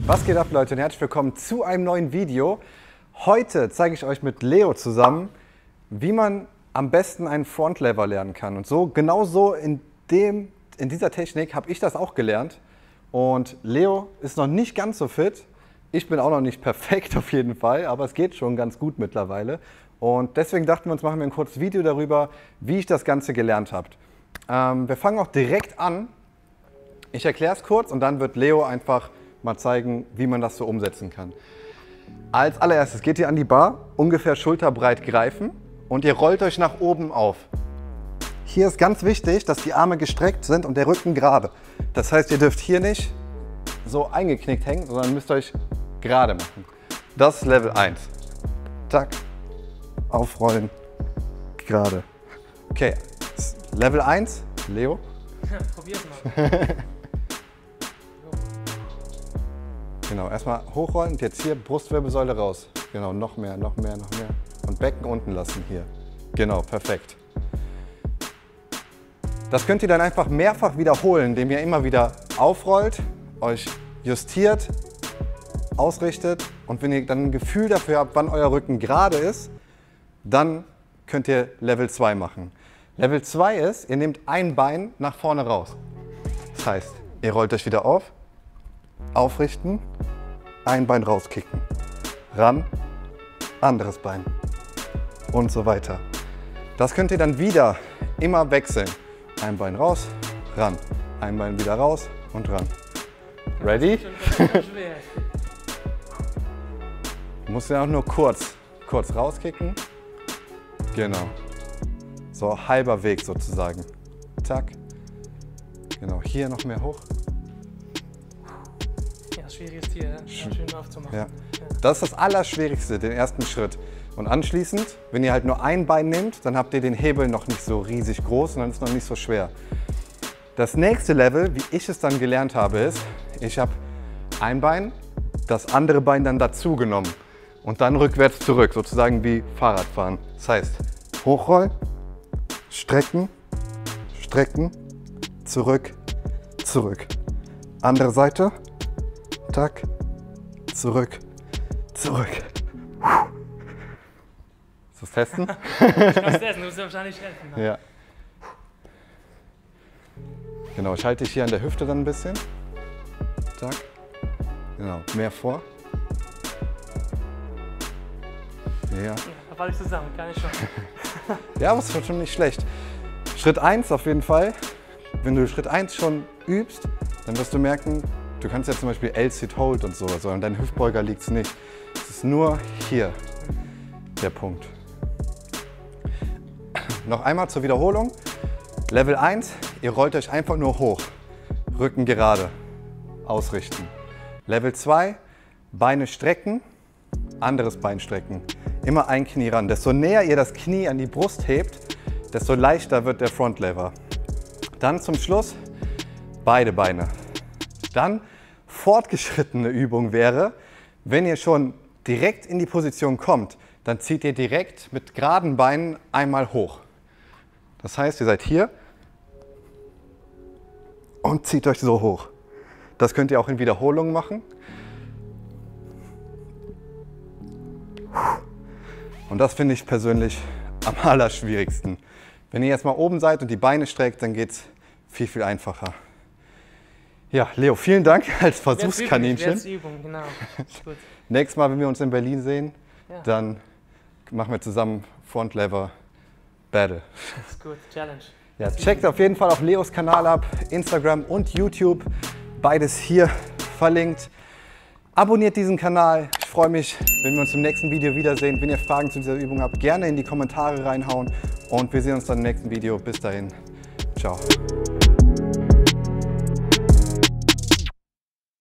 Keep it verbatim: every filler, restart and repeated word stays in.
Was geht ab, Leute, und herzlich willkommen zu einem neuen Video. Heute zeige ich euch mit Leo zusammen, wie man am besten einen Frontlever lernen kann. Und so, genau so in, dem, in dieser Technik habe ich das auch gelernt. Und Leo ist noch nicht ganz so fit. Ich bin auch noch nicht perfekt auf jeden Fall, aber es geht schon ganz gut mittlerweile. Und deswegen dachten wir uns, machen wir ein kurzes Video darüber, wie ich das Ganze gelernt habe. Ähm, wir fangen auch direkt an. Ich erkläre es kurz und dann wird Leo einfach mal zeigen, wie man das so umsetzen kann. Als allererstes geht ihr an die Bar, ungefähr schulterbreit greifen und ihr rollt euch nach oben auf. Hier ist ganz wichtig, dass die Arme gestreckt sind und der Rücken gerade. Das heißt, ihr dürft hier nicht so eingeknickt hängen, sondern müsst euch gerade machen. Das ist Level eins. Zack, aufrollen, gerade. Okay, Level eins, Leo. Ja, probier's mal. Genau, erstmal hochrollen und jetzt hier Brustwirbelsäule raus. Genau, noch mehr, noch mehr, noch mehr. Und Becken unten lassen hier. Genau, perfekt. Das könnt ihr dann einfach mehrfach wiederholen, indem ihr immer wieder aufrollt, euch justiert, ausrichtet und wenn ihr dann ein Gefühl dafür habt, wann euer Rücken gerade ist, dann könnt ihr Level zwei machen. Level zwei ist, ihr nehmt ein Bein nach vorne raus. Das heißt, ihr rollt euch wieder auf, aufrichten, ein Bein rauskicken, ran, anderes Bein und so weiter. Das könnt ihr dann wieder immer wechseln. Ein Bein raus, ran, ein Bein wieder raus und ran. Ready? Du musst ja auch nur kurz, kurz rauskicken. Genau. So halber Weg sozusagen. Zack. Genau, hier noch mehr hoch. Ja, schwierig ist hier, ja, schön aufzumachen. Ja. Das ist das Allerschwierigste, den ersten Schritt. Und anschließend, wenn ihr halt nur ein Bein nehmt, dann habt ihr den Hebel noch nicht so riesig groß und dann ist es noch nicht so schwer. Das nächste Level, wie ich es dann gelernt habe, ist, ich habe ein Bein, das andere Bein dann dazu genommen und dann rückwärts zurück, sozusagen wie Fahrradfahren. Das heißt, hochrollen, strecken, strecken, zurück, zurück. Andere Seite, tack, zurück, zurück. Ist das Testen? Ich muss testen, du musst dir wahrscheinlich helfen. Ne? Ja. Genau, ich halte dich hier an der Hüfte dann ein bisschen. Zack. Genau, mehr vor. Ja. Ja, da falle ich zusammen, kann ich schon. Ja, aber es ist schon nicht schlecht. Schritt eins auf jeden Fall. Wenn du Schritt eins schon übst, dann wirst du merken, du kannst ja zum Beispiel L-Sit Hold und so, also an deinem Hüftbeuger liegt es nicht. Es ist nur hier der Punkt. Noch einmal zur Wiederholung. Level eins, ihr rollt euch einfach nur hoch. Rücken gerade, ausrichten. Level zwei, Beine strecken, anderes Bein strecken. Immer ein Knie ran. Desto näher ihr das Knie an die Brust hebt, desto leichter wird der Frontlever. Dann zum Schluss beide Beine. Dann fortgeschrittene Übung wäre, wenn ihr schon direkt in die Position kommt, dann zieht ihr direkt mit geraden Beinen einmal hoch. Das heißt, ihr seid hier und zieht euch so hoch. Das könnt ihr auch in Wiederholungen machen. Und das finde ich persönlich am allerschwierigsten. Wenn ihr jetzt mal oben seid und die Beine streckt, dann geht es viel, viel einfacher. Ja, Leo, vielen Dank als Versuchskaninchen. Übung, genau. Gut. Nächstes Mal, wenn wir uns in Berlin sehen, Ja. dann machen wir zusammen Frontlever Battle. Das ist gut, Challenge. Ja, checkt auf jeden Fall auch Leos Kanal ab, Instagram und YouTube. Beides hier verlinkt. Abonniert diesen Kanal. Ich freue mich, wenn wir uns im nächsten Video wiedersehen. Wenn ihr Fragen zu dieser Übung habt, gerne in die Kommentare reinhauen. Und wir sehen uns dann im nächsten Video. Bis dahin. Ciao.